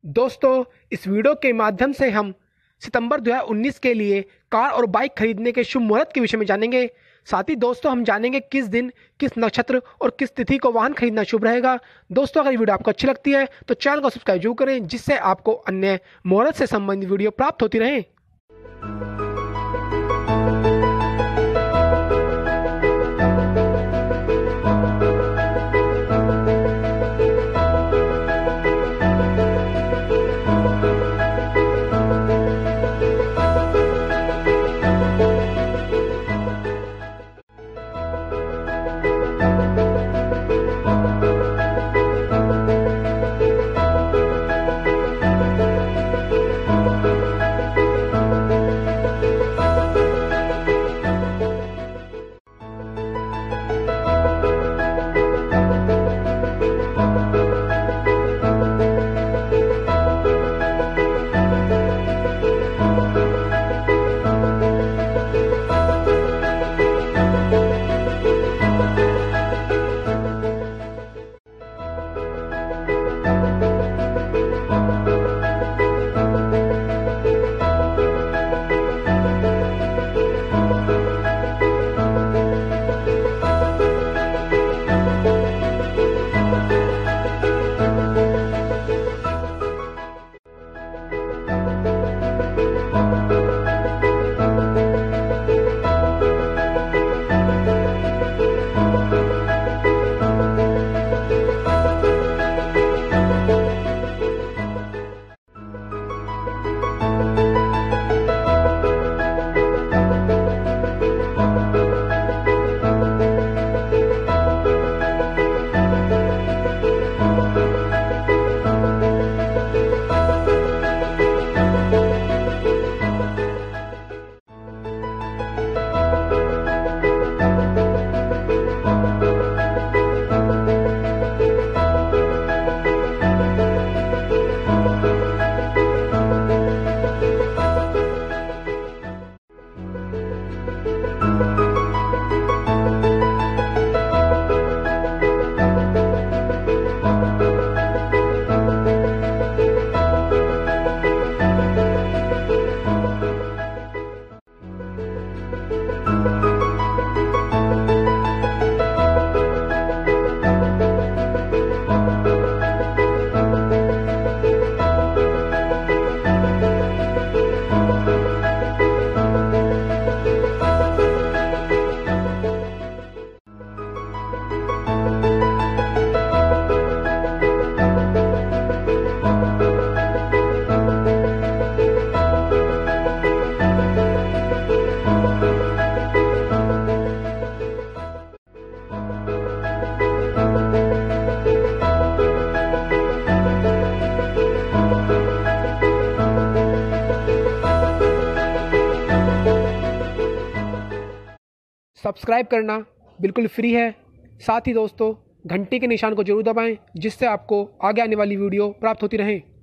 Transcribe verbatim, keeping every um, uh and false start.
दोस्तों, इस वीडियो के माध्यम से हम सितंबर दो हज़ार उन्नीस के लिए कार और बाइक खरीदने के शुभ मुहूर्त के विषय में जानेंगे। साथ ही दोस्तों हम जानेंगे किस दिन, किस नक्षत्र और किस तिथि को वाहन खरीदना शुभ रहेगा। दोस्तों, अगर ये वीडियो आपको अच्छी लगती है तो चैनल को सब्सक्राइब जरूर करें, जिससे आपको अन्य मुहूर्त से संबंधित वीडियो प्राप्त होती रहे। सब्सक्राइब करना बिल्कुल फ्री है। साथ ही दोस्तों घंटी के निशान को जरूर दबाएं, जिससे आपको आगे आने वाली वीडियो प्राप्त होती रहे।